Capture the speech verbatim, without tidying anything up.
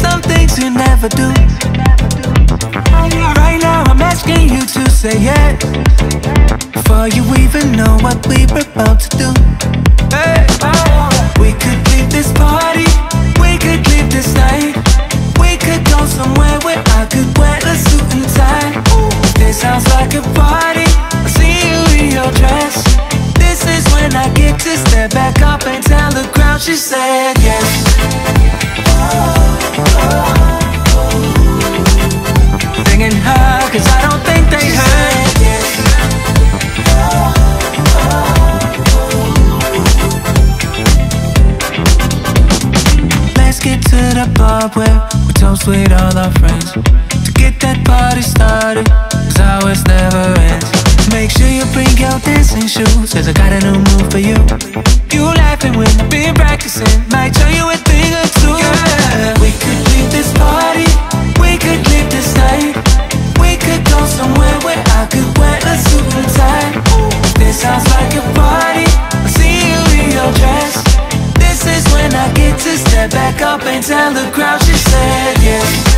some things you never do. Right now I'm asking you to say yes, before you even know what we were about to do. Hey, we could leave this party, we could leave this night, we could go somewhere where I could wear a suit and tie. This sounds like a party, I see you in your dress. This is when I get to step back up and tell the crowd she said yes. Singing her, cause I don't think they heard. Let's get to the bar where we toast with all our friends, to get that party started, cause ours never ends. Make sure you bring your dancing shoes, cause I got a new move for you. You laughing when I've been practicing, might show you a thing or two. Yeah. We could leave this party, we could leave this night, we could go somewhere where I could wear a suit and tie. This sounds like a party, I see you in your dress. This is when I get to step back up and tell the crowd she said yes.